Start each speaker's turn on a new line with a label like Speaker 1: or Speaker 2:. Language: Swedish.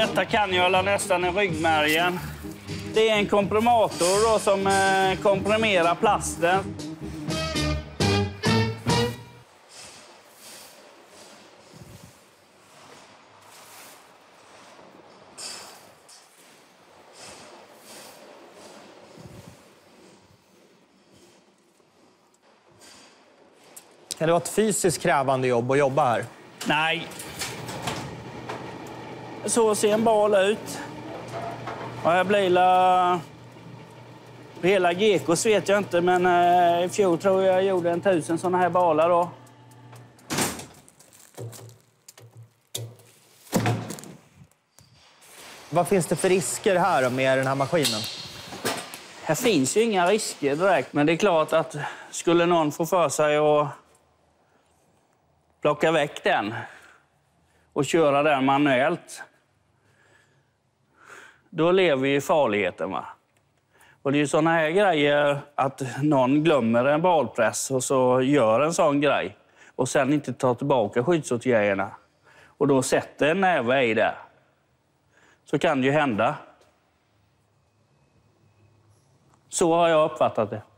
Speaker 1: Detta kan jag nästan i ryggmärgen. Det är en komprimator då, som komprimerar plasten.
Speaker 2: Kan det vara ett fysiskt krävande jobb att jobba här?
Speaker 1: Nej. Så ser en bal ut. Och här blir hela Gekos vet jag inte, men i fjol tror jag gjorde 1000 såna här balar då.
Speaker 2: Vad finns det för risker här med den här maskinen?
Speaker 1: Här finns ju inga risker direkt, men det är klart att skulle någon få för sig att plocka väck den och köra den manuellt, då lever vi i farligheten, va? Och det är ju såna här grejer att någon glömmer en balpress och så gör en sån grej och sen inte tar tillbaka skyddsåtgärderna och då sätter en näve i där. Så kan det ju hända. Så har jag uppfattat det.